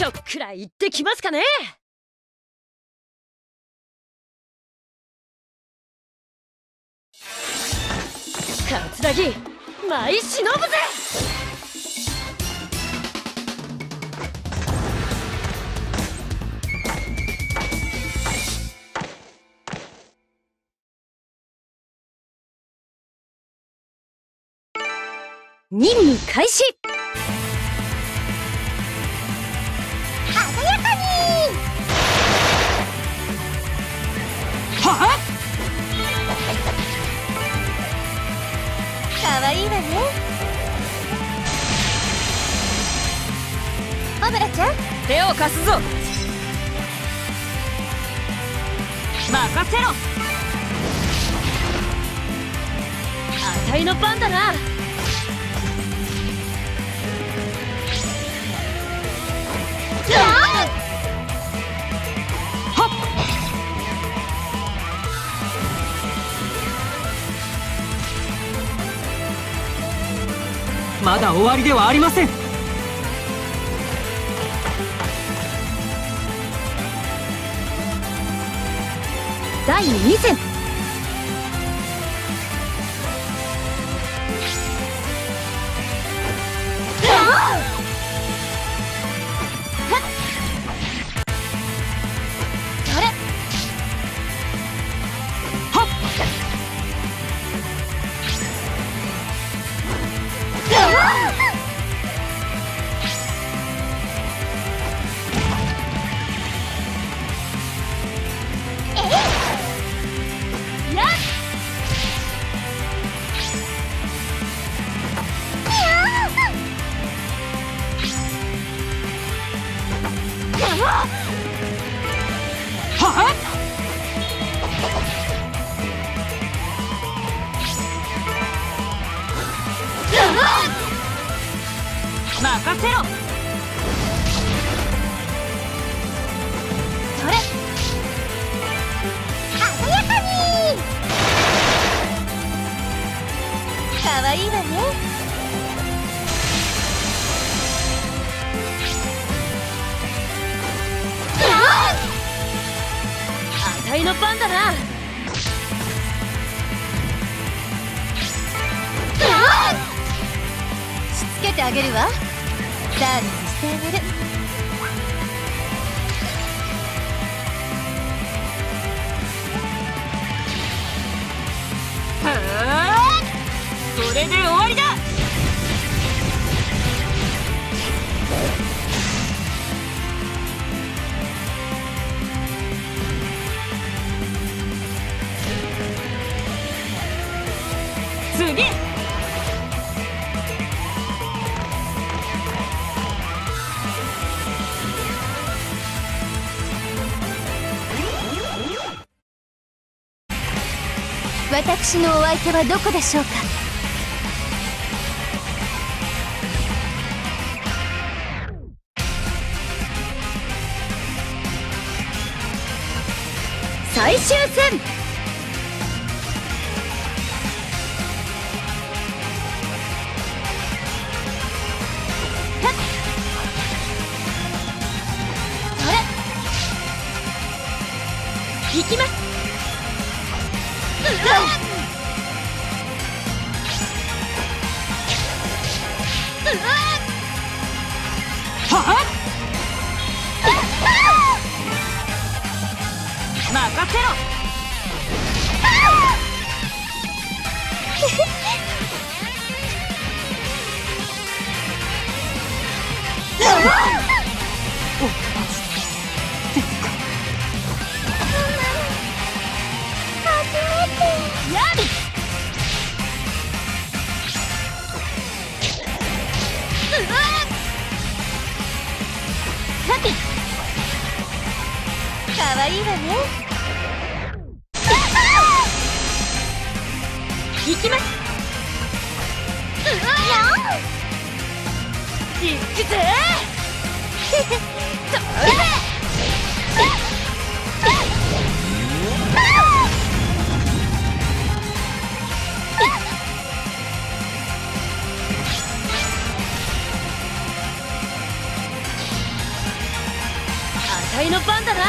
ちょっくらい行ってきますかね。桂木舞い忍ぶぜ。任務開始。 鮮やかに。 はっ。 可愛いわね。アブラちゃん、 手を貸すぞ。任せろ。あたいの番だな。まだ終わりではありません。第2戦。任せろ。 それ。鮮やかに。可愛いわね。 あたいの番だな。 しつけてあげるわ。サービスしてあげる。 それで終わりだ。次。 私のお相手はどこでしょうか。 最終戦。行きます。任せろ。 可愛いわね。 行きます。行くぜ。 いの番だな。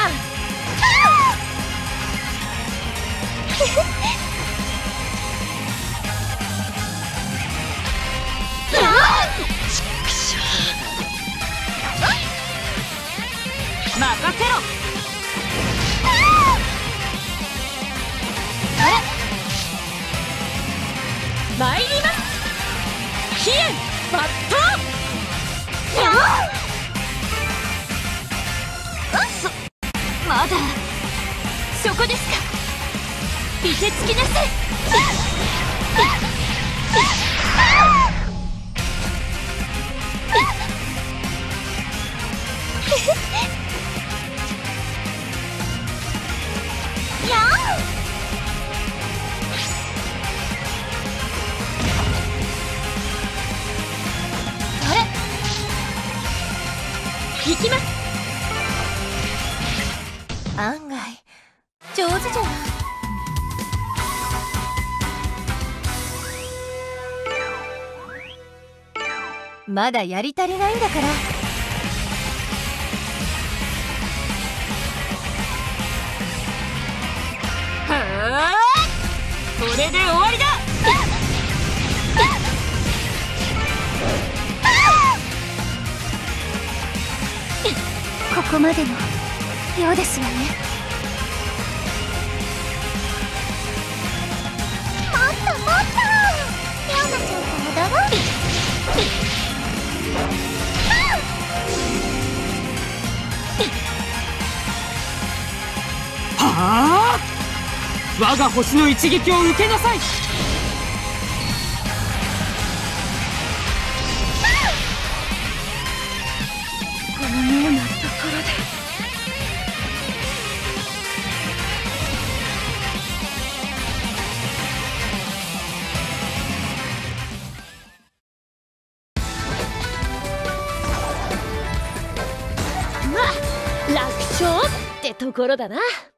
任せろ。参ります。飛燕抜刀。 まだそこですか。見てつきなさい。 行きます。 案外上手じゃない。まだやり足りないんだから。 はあ、これで終わりだ。 ここまでのようですわね。もっともっとレオナちゃんと踊ろう。 はあ、我が星の一撃を受けなさい。 このようなところで。 まあ楽勝ってところだな。